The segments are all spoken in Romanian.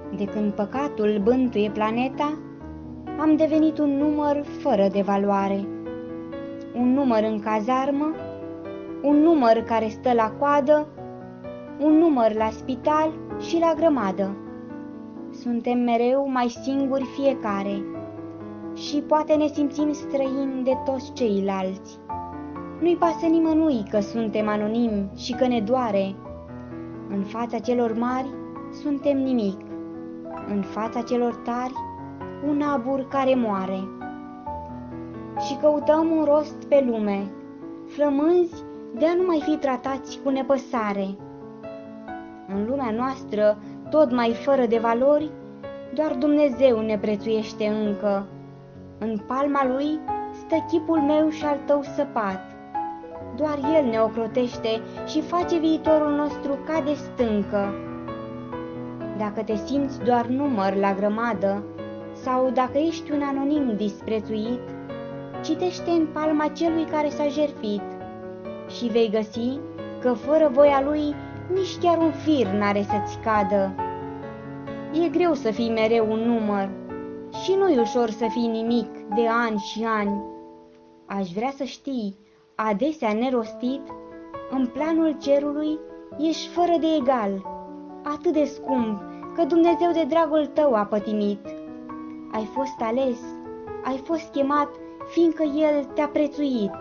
De când păcatul bântuie planeta, am devenit un număr fără de valoare. Un număr în cazarmă, un număr care stă la coadă, un număr la spital și la grămadă. Suntem mereu mai singuri fiecare și poate ne simțim străini de toți ceilalți. Nu-i pasă nimănui că suntem anonimi și că ne doare. În fața celor mari suntem nimic, în fața celor tari un abur care moare. Și căutăm un rost pe lume, flămânzi de a nu mai fi tratați cu nepăsare. În lumea noastră, tot mai fără de valori, doar Dumnezeu ne prețuiește încă. În palma Lui stă chipul meu și al tău săpat. Doar El ne ocrotește și face viitorul nostru ca de stâncă. Dacă te simți doar număr la grămadă, sau dacă ești un anonim disprețuit, citește în palma celui care s-a jertfit și vei găsi că fără voia Lui nici chiar un fir n-are să-ți cadă. E greu să fii mereu un număr și nu-i ușor să fii nimic de ani și ani. Aș vrea să știi, adesea nerostit, în planul cerului ești fără de egal, atât de scump că Dumnezeu de dragul tău a pătimit. Ai fost ales, ai fost chemat, fiindcă El te-a prețuit.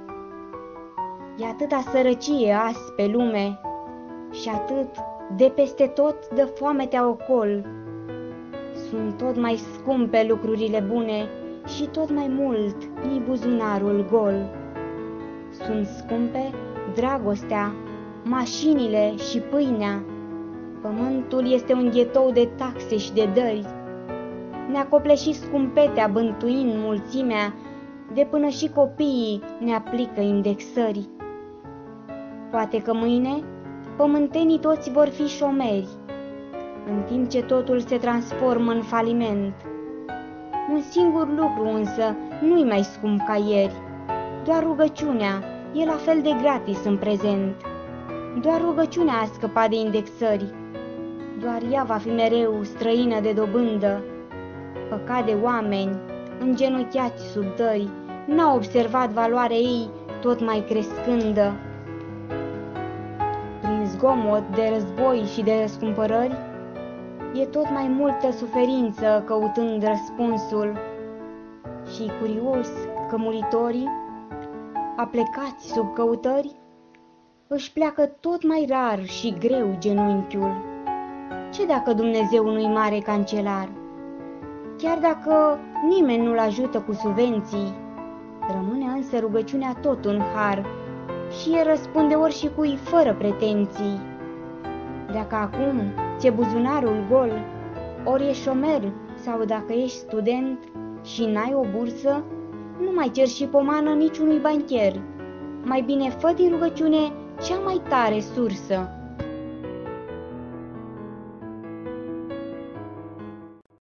E atâta sărăcie azi pe lume și atât de peste tot dă foametea ocol. Sunt tot mai scumpe lucrurile bune și tot mai mult ni buzunarul gol. Sunt scumpe dragostea, mașinile și pâinea. Pământul este un ghetou de taxe și de dări. Ne-a copleșit scumpetea bântuind mulțimea, de până și copiii ne aplică indexări. Poate că mâine pământenii toți vor fi șomeri, în timp ce totul se transformă în faliment. Un singur lucru însă nu-i mai scump ca ieri, doar rugăciunea e la fel de gratis în prezent. Doar rugăciunea a scăpat de indexări, doar ea va fi mereu străină de dobândă. Păcat de oameni, îngenunchiați sub dări, n-au observat valoarea ei tot mai crescândă. Prin zgomot de război și de răscumpărări, e tot mai multă suferință căutând răspunsul. Și curios că muritorii, aplecați sub căutări, își pleacă tot mai rar și greu genunchiul. Ce dacă Dumnezeu nu-i mare cancelar? Chiar dacă nimeni nu-l ajută cu subvenții, rămâne însă rugăciunea tot un har și el răspunde ori și cui fără pretenții. Dacă acum ți-e buzunarul gol, ori ești șomer sau dacă ești student și n-ai o bursă, nu mai cer și pomană niciunui bancher. Mai bine fă din rugăciune cea mai tare sursă.